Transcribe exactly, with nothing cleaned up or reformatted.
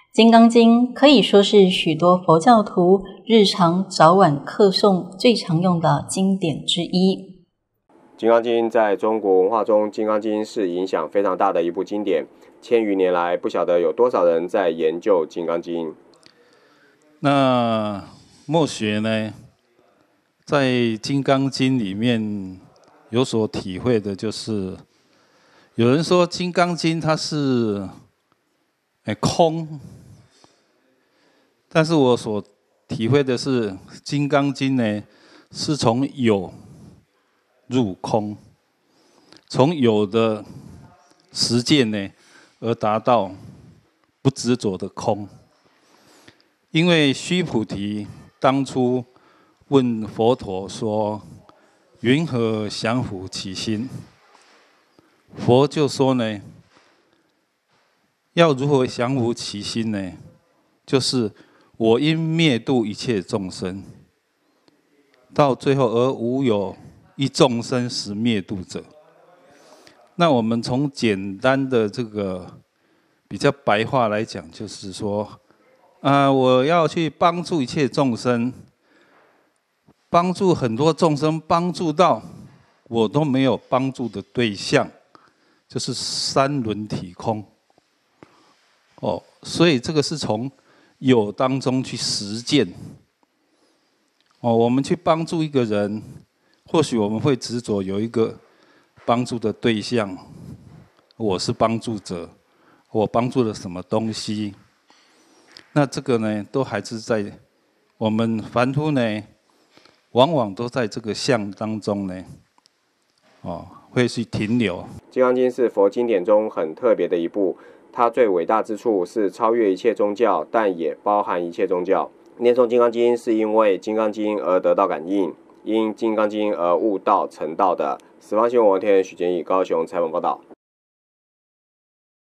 金刚经可以说是许多佛教徒日常早晚课诵最常用的经典之一。 金刚经在中国文化中，金刚经是影响非常大的一部经典。千余年来，不晓得有多少人在研究金刚经。 那墨学呢，在金刚经里面有所体会的，就是有人说金刚经它是哎空，但是我所体会的是金刚经呢，是从有入空，从有的实践呢，而达到不执着的空。因为须菩提当初问佛陀说：“云何降伏其心？”佛就说呢，要如何降伏其心呢？就是我因灭度一切众生，到最后而无有一众生实灭度者。那我们从简单的这个比较白话来讲，就是说，啊、呃，我要去帮助一切众生，帮助很多众生，帮助到我都没有帮助的对象，就是三轮体空。哦，所以这个是从有当中去实践。哦，我们去帮助一个人，或许我们会执着有一个帮助的对象，我是帮助者，我帮助了什么东西？那这个呢，都还是在我们凡夫呢，往往都在这个相当中呢，哦，会去停留。 《金刚经》是佛经典中很特别的一部，它最伟大之处是超越一切宗教，但也包含一切宗教。念诵《金刚经》是因为《金刚经》而得到感应，因《金刚经》而悟道成道的。十方新闻网天许建义高雄采访报道。